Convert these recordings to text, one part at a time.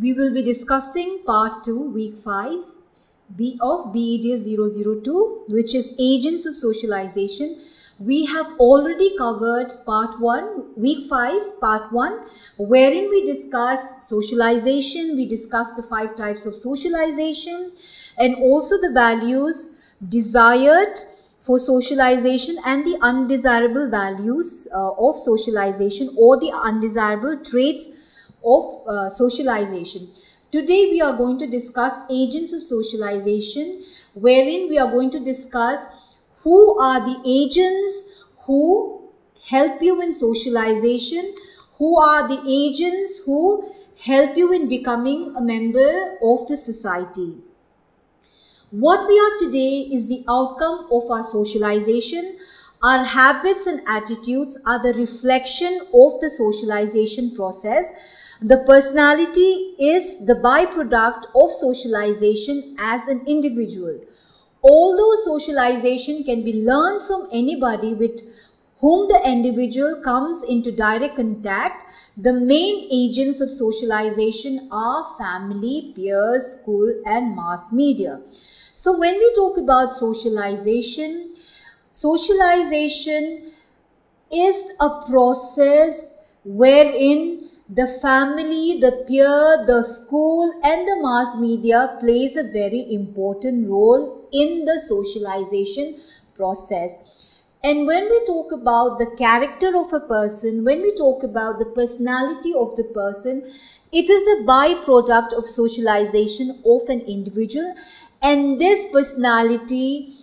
We will be discussing part 2, week 5 of BEDS 002, which is agents of socialization. We have already covered part 1, week 5, part 1, wherein we discuss socialization, we discuss the 5 types of socialization and also the values desired for socialization and the undesirable values of socialization, or the undesirable traits of socialization. Today we are going to discuss agents of socialization, wherein we are going to discuss who are the agents who help you in socialization, who are the agents who help you in becoming a member of the society. What we are today is the outcome of our socialization. Our habits and attitudes are the reflection of the socialization process. The personality is the byproduct of socialization as an individual. Although socialization can be learned from anybody with whom the individual comes into direct contact, the main agents of socialization are family, peers, school, and mass media. So when we talk about socialization, socialization is a process wherein the family, the peer, the school, and the mass media plays a very important role in the socialization process. And when we talk about the character of a person, when we talk about the personality of the person, it is the byproduct of socialization of an individual. And this personality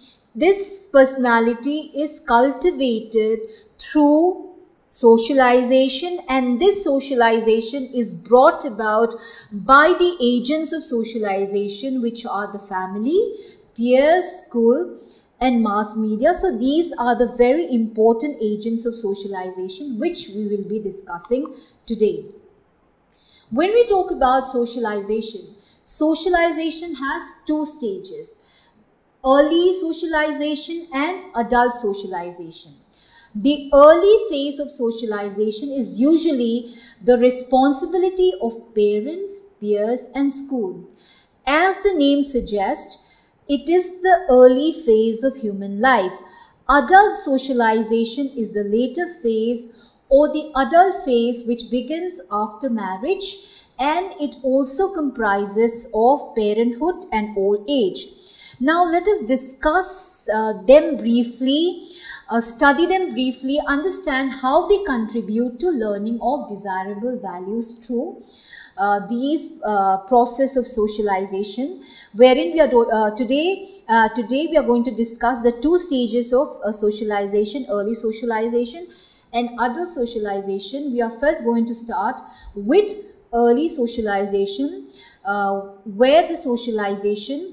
is cultivated through socialization, and this socialization is brought about by the agents of socialization, which are the family, peers, school, and mass media. So these are the very important agents of socialization which we will be discussing today. When we talk about socialization, socialization has 2 stages: early socialization and adult socialization. The early phase of socialization is usually the responsibility of parents, peers, and school. As the name suggests, it is the early phase of human life. Adult socialization is the later phase, or the adult phase, which begins after marriage, and it also comprises of parenthood and old age. Now let us discuss them briefly, study them briefly, understand how they contribute to learning of desirable values through these process of socialization, wherein we are today we are going to discuss the 2 stages of socialization: early socialization and adult socialization. We are first going to start with early socialization, where the socialization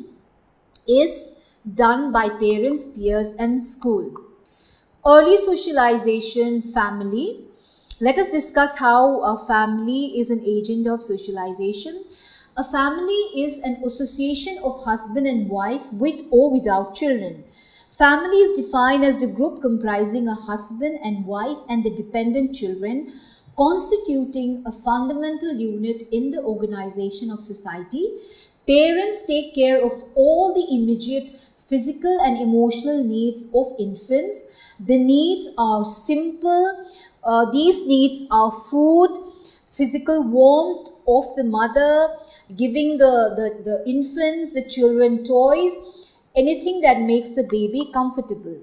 is done by parents, peers, and school. Early socialization, family. Let us discuss how a family is an agent of socialization. A family is an association of husband and wife with or without children. Family is defined as the group comprising a husband and wife and the dependent children, constituting a fundamental unit in the organization of society. Parents take care of all the immediate physical and emotional needs of infants. The needs are simple. These needs are food, physical warmth of the mother, giving the infants, the children, toys, anything that makes the baby comfortable.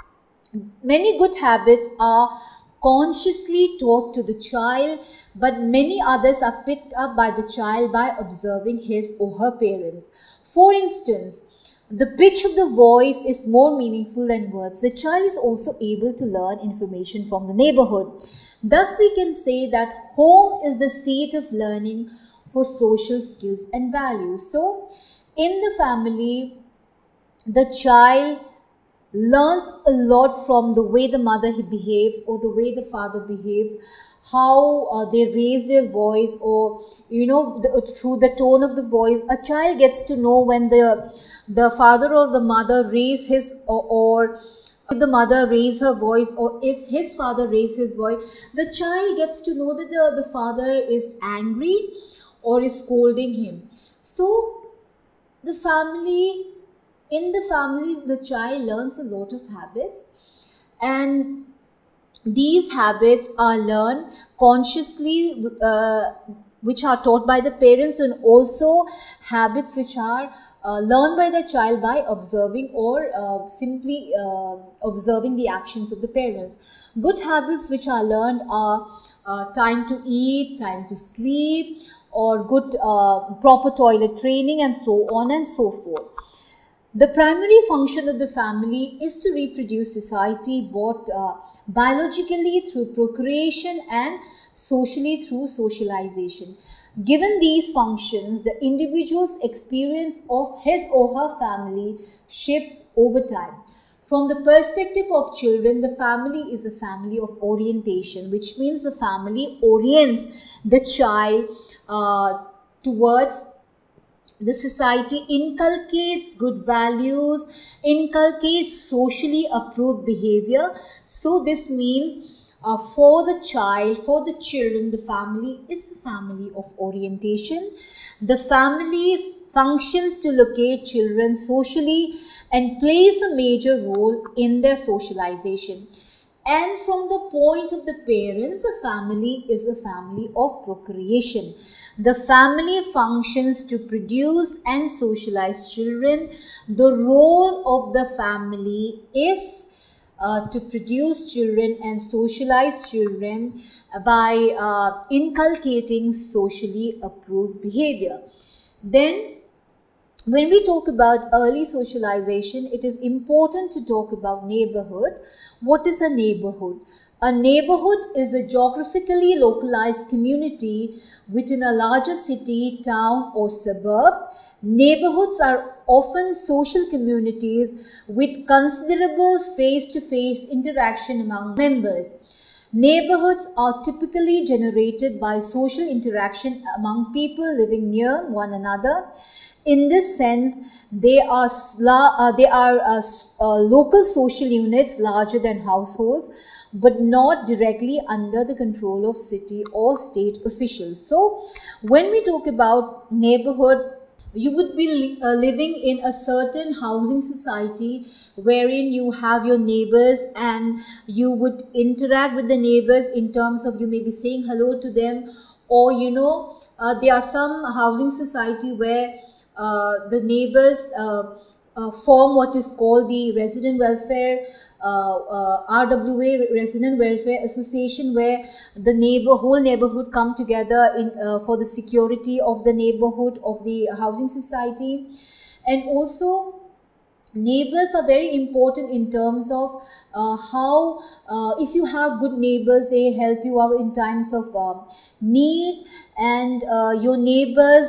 Many good habits are consciously taught to the child, but many others are picked up by the child by observing his or her parents. For instance, the pitch of the voice is more meaningful than words. The child is also able to learn information from the neighborhood. Thus, we can say that home is the seat of learning for social skills and values. So, in the family, the child learns a lot from the way the mother behaves or the way the father behaves, how they raise their voice, or through the tone of the voice. A child gets to know when the father or the mother raise his or if the mother raise her voice, or if his father raise his voice. The child gets to know that the father is angry, or is scolding him. So the family, in the family, the child learns a lot of habits, and these habits are learned consciously, which are taught by the parents, and also habits which are learned by the child by observing or simply observing the actions of the parents. Good habits which are learned are time to eat, time to sleep, or good proper toilet training, and so on and so forth. The primary function of the family is to reproduce society, both biologically through procreation and socially through socialization. Given these functions, the individual's experience of his or her family shifts over time. From the perspective of children, the family is a family of orientation, which means the family orients the child towards the society, inculcates good values, inculcates socially approved behavior. So this means for the child, for the children, the family is a family of orientation. The family functions to locate children socially and plays a major role in their socialization. And from the point of the parents, the family is a family of procreation. The family functions to produce and socialize children. The role of the family is to produce children and socialize children by inculcating socially approved behavior. Then, when we talk about early socialization, it is important to talk about neighborhood. What is a neighborhood? A neighborhood is a geographically localized community within a larger city, town, or suburb. Neighborhoods are often social communities with considerable face-to-face interaction among members. Neighborhoods are typically generated by social interaction among people living near one another. In this sense, they are local social units larger than households, but not directly under the control of city or state officials. So, when we talk about neighborhood, you would be living in a certain housing society wherein you have your neighbors and you would interact with the neighbors in terms of you may be saying hello to them, or there are some housing society where the neighbors form what is called the resident welfare RWA, Resident Welfare Association, where the whole neighborhood come together for the security of the neighborhood, of the housing society. And also, neighbors are very important in terms of how if you have good neighbors, they help you out in times of need, and your neighbors,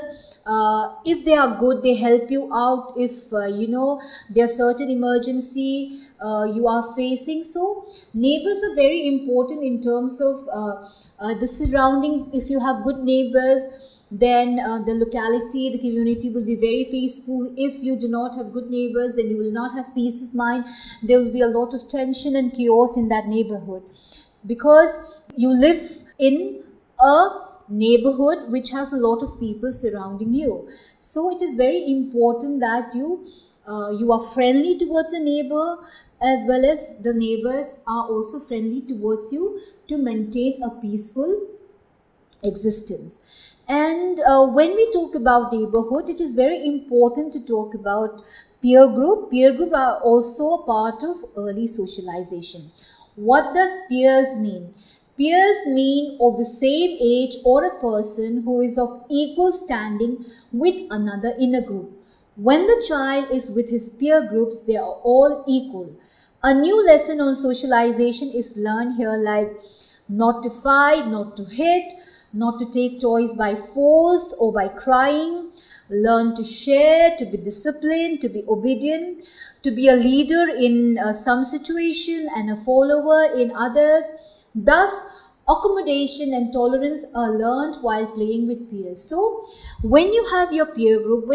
if they are good, they help you out if there's certain emergency you are facing. So neighbors are very important in terms of the surrounding. If you have good neighbors, then the locality, the community will be very peaceful. If you do not have good neighbors, then you will not have peace of mind. There will be a lot of tension and chaos in that neighborhood, because you live in a neighborhood which has a lot of people surrounding you. So it is very important that you are friendly towards the neighbor, as well as the neighbors are also friendly towards you, to maintain a peaceful existence. And when we talk about neighborhood, it is very important to talk about peer group. Peer group are also a part of early socialization. What does peers mean? Peers mean of the same age or a person who is of equal standing with another in a group. When the child is with his peer groups, they are all equal. A new lesson on socialization is learned here, like not to fight, not to hit, not to take toys by force or by crying. Learn to share, to be disciplined, to be obedient, to be a leader in some situation and a follower in others. Thus, accommodation and tolerance are learned while playing with peers. So, when you have your peer group,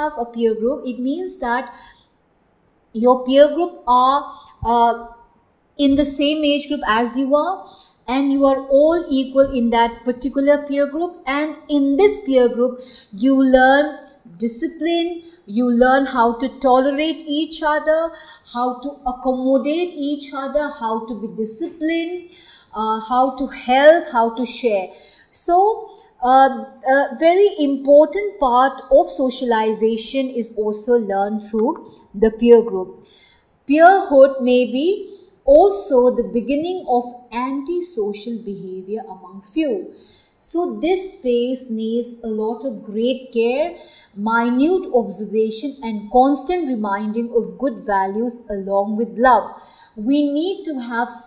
it means that your peer group are in the same age group as you are, and you are all equal in that particular peer group. And in this peer group, you learn discipline, you learn how to tolerate each other, how to accommodate each other, how to be disciplined, how to help, how to share. So a very important part of socialization is also learned through the peer group. Peerhood may be also the beginning of antisocial behavior among few. So this phase needs a lot of great care, minute observation, and constant reminding of good values along with love. We need to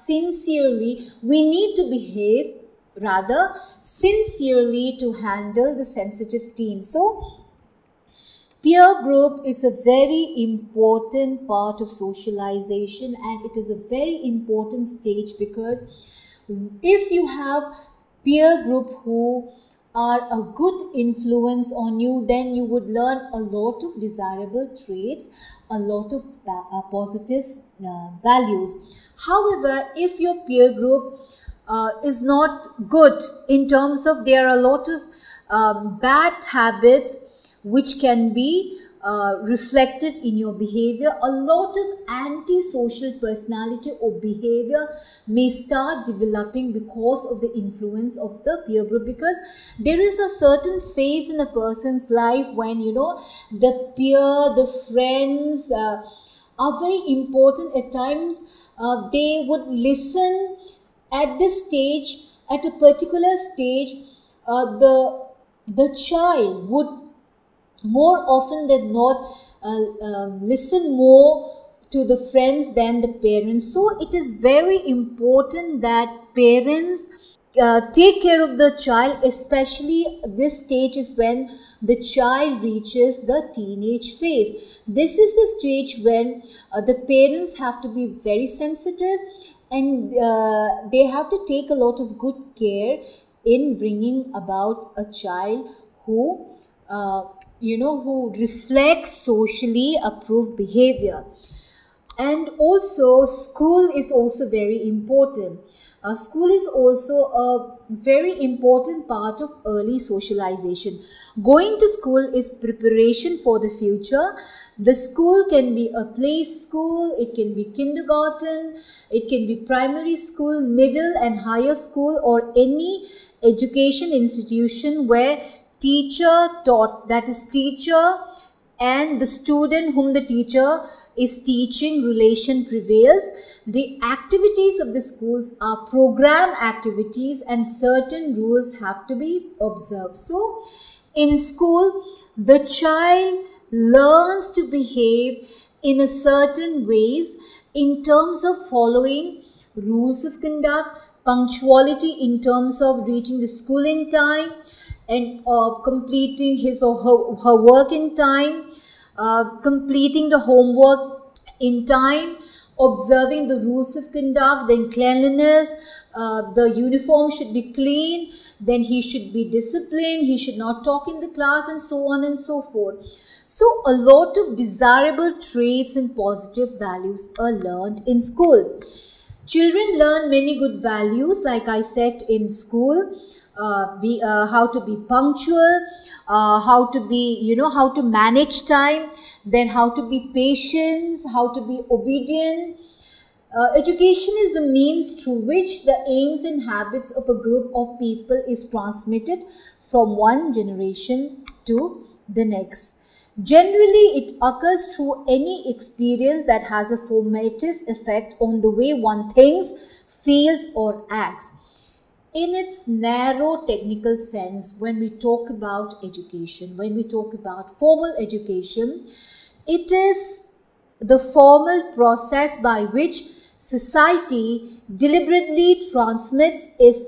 behave rather sincerely to handle the sensitive teens. So peer group is a very important part of socialization, and it is a very important stage, because if you have peer group who are a good influence on you, then you would learn a lot of desirable traits, a lot of positive values. However, if your peer group is not good in terms of, there are a lot of bad habits which can be reflected in your behavior, a lot of antisocial personality or behavior may start developing because of the influence of the peer group. Because there is a certain phase in a person's life when, you know, the peer, the friends are very important. At times they would listen at this stage, at a particular stage, the child would more often than not listen more to the friends than the parents. So it is very important that parents take care of the child, especially this stage is when the child reaches the teenage phase. This is the stage when the parents have to be very sensitive, and they have to take a lot of good care in bringing about a child who who reflects socially approved behavior. And also school is also very important. School is also a very important part of early socialization. Going to school is preparation for the future. The school can be a play school, it can be kindergarten, it can be primary school, middle and higher school, or any education institution where teacher taught, that is teacher and the student whom the teacher is teaching relation prevails. The activities of the schools are program activities and certain rules have to be observed. So in school, the child learns to behave in a certain ways in terms of following rules of conduct, punctuality in terms of reaching the school in time, and completing his or her work in time, completing the homework in time, observing the rules of conduct, then cleanliness, the uniform should be clean, then he should be disciplined, he should not talk in the class, and so on and so forth. So a lot of desirable traits and positive values are learned in school. Children learn many good values, like I said, in school. How to be punctual, how to be, how to manage time, then how to be patient, how to be obedient. Education is the means through which the aims and habits of a group of people is transmitted from one generation to the next. Generally, it occurs through any experience that has a formative effect on the way one thinks, feels, or acts. In its narrow technical sense, when we talk about education, when we talk about formal education, it is the formal process by which society deliberately transmits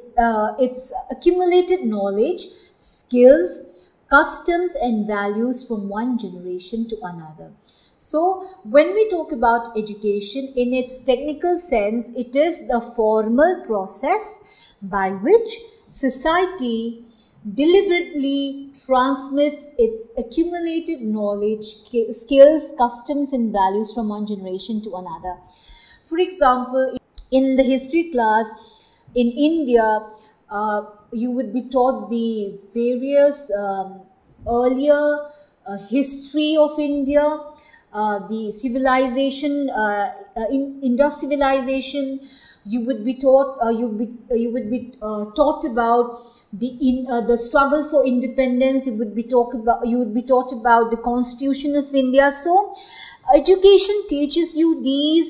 its accumulated knowledge, skills, customs and values from one generation to another. So when we talk about education in its technical sense, it is the formal process by which society deliberately transmits its accumulated knowledge, skills, customs and values from one generation to another. For example, in the history class, in India, you would be taught the various earlier history of India, the civilization, in Indus civilization. You would be taught, you would be taught about the struggle for independence. You would be taught about the Constitution of India. So education teaches you these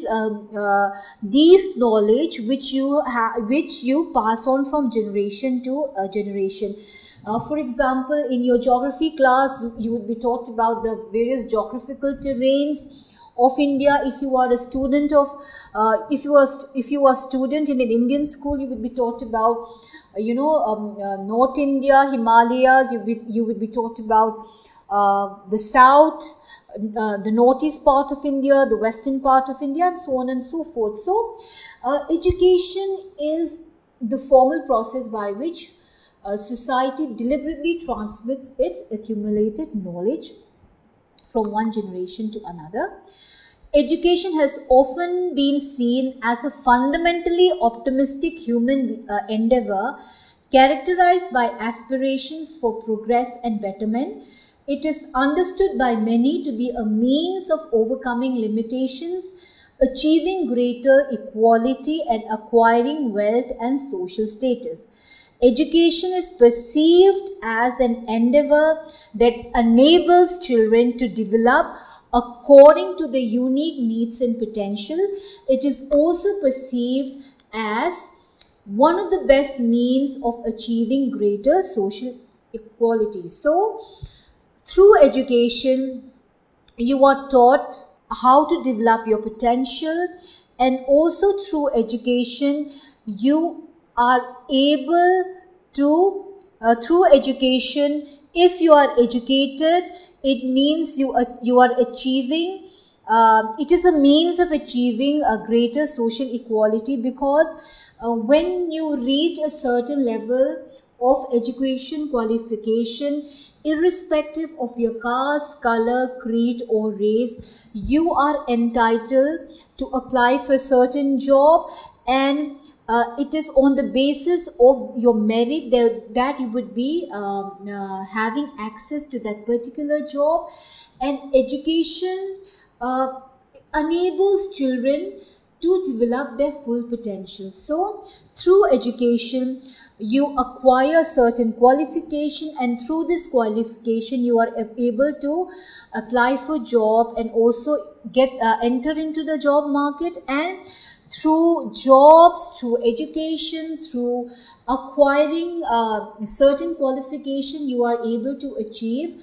knowledge which you pass on from generation to generation. For example, in your geography class, you would be taught about the various geographical terrains of India. If you are a student of, if you are a student in an Indian school, you would be taught about, North India, Himalayas. You would be taught about the south, the northeast part of India, the western part of India, and so on and so forth. So, education is the formal process by which society deliberately transmits its accumulated knowledge from one generation to another. Education has often been seen as a fundamentally optimistic human endeavor characterized by aspirations for progress and betterment. It is understood by many to be a means of overcoming limitations, achieving greater equality, and acquiring wealth and social status. Education is perceived as an endeavor that enables children to develop according to their unique needs and potential. It is also perceived as one of the best means of achieving greater social equality. So, through education, you are taught how to develop your potential, and also through education, you are able to, through education, if you are educated, it means you are achieving, it is a means of achieving a greater social equality, because when you reach a certain level of education qualification, irrespective of your caste, color, creed or race, you are entitled to apply for a certain job, and it is on the basis of your merit that you would be having access to that particular job. And education enables children to develop their full potential. So through education, you acquire certain qualification, and through this qualification you are able to apply for job and also get enter into the job market. And through jobs, through education, through acquiring certain qualification, you are able to achieve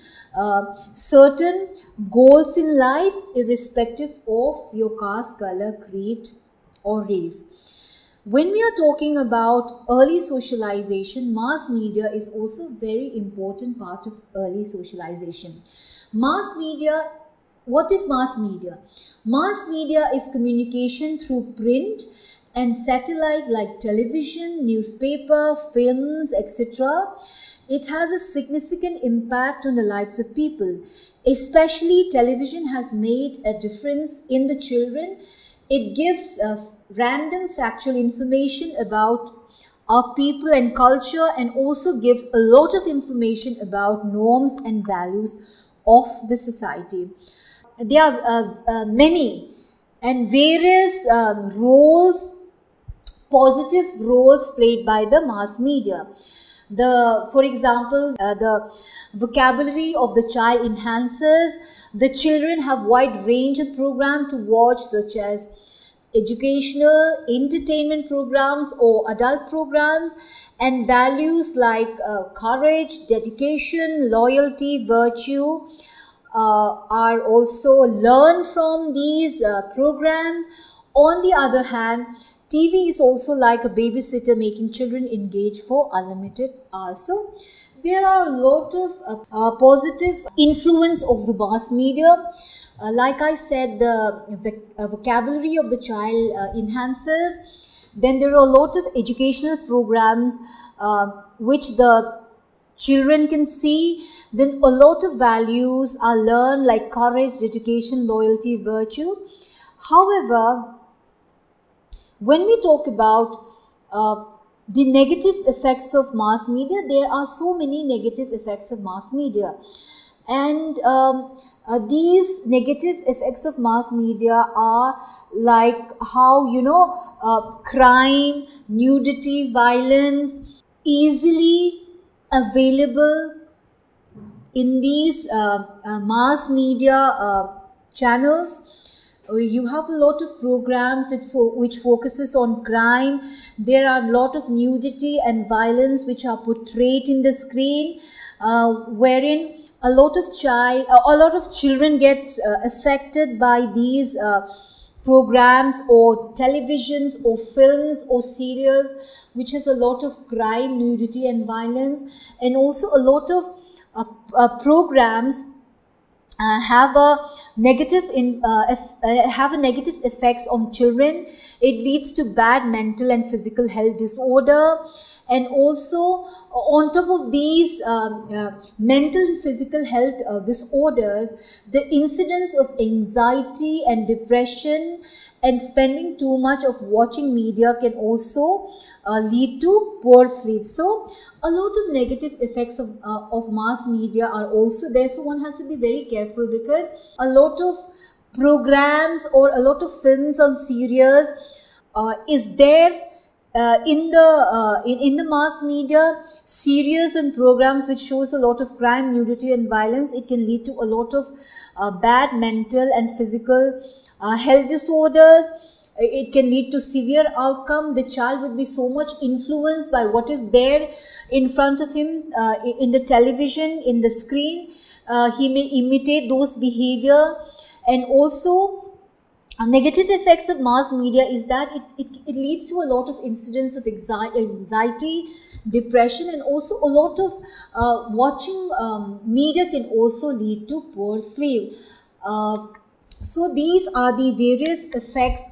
certain goals in life, irrespective of your caste, color, creed or race. When we are talking about early socialization, mass media is also a very important part of early socialization. Mass media, what is mass media? Mass media is communication through print and satellite like television, newspaper, films, etc. It has a significant impact on the lives of people. Especially television has made a difference in the children. It gives random factual information about our people and culture, and also gives a lot of information about norms and values of the society. There are many and various roles, positive roles played by the mass media. For example, the vocabulary of the child enhances. The children have wide range of programs to watch, such as educational, entertainment programs or adult programs, and values like courage, dedication, loyalty, virtue are also learned from these programs. On the other hand, TV is also like a babysitter, making children engage for unlimited hours. So there are a lot of positive influence of the mass media. Like I said, the vocabulary of the child enhances. Then there are a lot of educational programs which the children can see. Then a lot of values are learned like courage, dedication, loyalty, virtue. However, when we talk about the negative effects of mass media. There are so many negative effects of mass media, and these negative effects of mass media are like how, crime, nudity, violence easily available in these mass media channels. You have a lot of programs which focuses on crime. There are a lot of nudity and violence which are portrayed in the screen, wherein a lot of children gets affected by these programs or televisions or films or serials which has a lot of crime, nudity and violence. And also a lot of programs have a negative effects on children. It leads to bad mental and physical health disorder, and also on top of these mental and physical health disorders, the incidence of anxiety and depression and spending too much of watching media can also lead to poor sleep. So a lot of negative effects of mass media are also there. So one has to be very careful, because a lot of programs or a lot of films and series is there in the mass media. Series and programs which shows a lot of crime, nudity and violence, it can lead to a lot of bad mental and physical health disorders. It can lead to severe outcome. The child would be so much influenced by what is there in front of him in the television, in the screen. He may imitate those behavior. And also negative effects of mass media is that it leads to a lot of incidents of anxiety, depression, and also a lot of watching media can also lead to poor sleep. So these are the various effects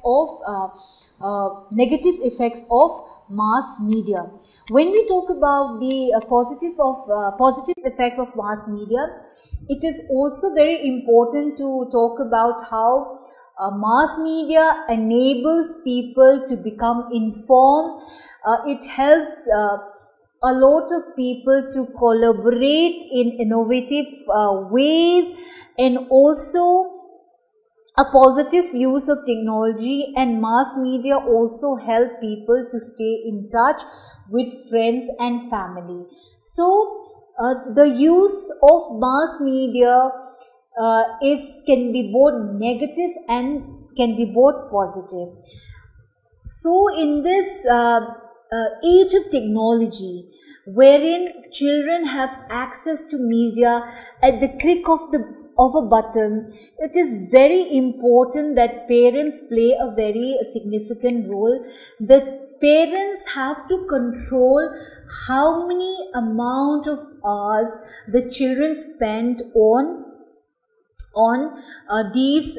of negative effects of mass media. When we talk about the positive effect of mass media, it is also very important to talk about how mass media enables people to become informed. It helps a lot of people to collaborate in innovative ways, and also a positive use of technology and mass media also help people to stay in touch with friends and family. So the use of mass media can be both negative and can be both positive. So in this age of technology, wherein children have access to media at the click of a button, it is very important that parents play a very significant role. The parents have to control how many amount of hours the children spend on these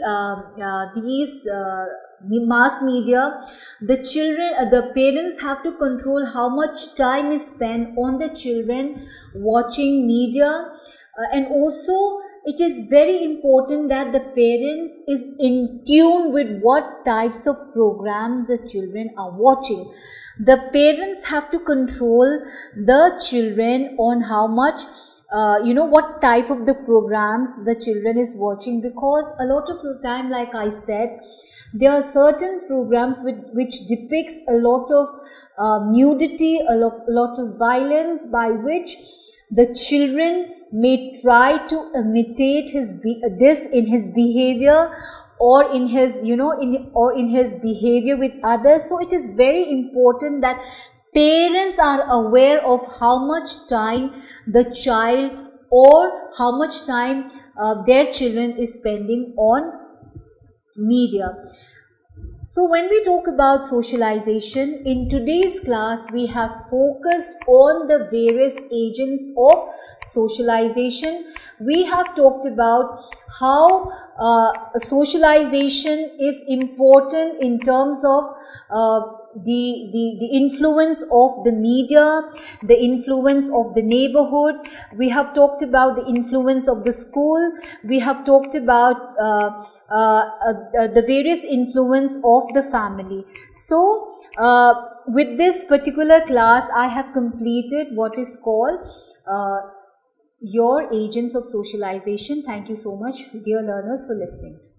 mass media. The parents have to control how much time is spent on the children watching media, and also it is very important that the parents is in tune with what types of programs the children are watching. The parents have to control the children on how much what type of the programs the children is watching, because a lot of the time, like I said, there are certain programs which depicts a lot of nudity, a lot of violence, by which the children may try to imitate this in his behavior, or in his in his behavior with others. So it is very important that parents are aware of how much time the child or how much time their children is spending on media. So when we talk about socialization, in today's class we have focused on the various agents of socialization. We have talked about how socialization is important in terms of the influence of the media, the influence of the neighborhood. We have talked about the influence of the school. We have talked about the various influence of the family. So with this particular class, I have completed what is called your agents of socialization. Thank you so much, dear learners, for listening.